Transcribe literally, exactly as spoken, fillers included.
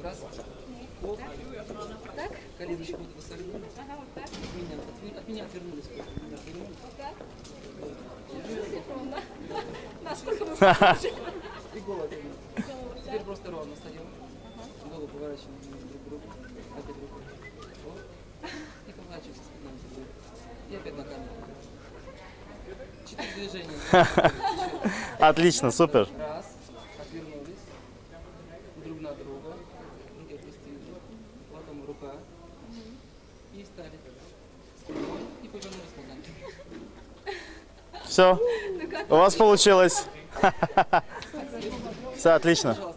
Раз. Оп. Так. Коленочку вот высоко. Ага, вот так. От меня, от, от меня отвернулись. Отвернулись. Вот так. Ровно. Насколько мы похожи. И голову отвернули. Теперь просто ровно встаем. Голову поворачиваем друг к другу. Опять руку. И поворачиваемся спиной. И опять на камеру. Четыре движения. Отлично, супер. Раз. Отвернулись. Друг на друга. Руки опустили. Потом рука. И встали. Спиной. И повернулись на камеру. Все. У вас получилось. Все отлично.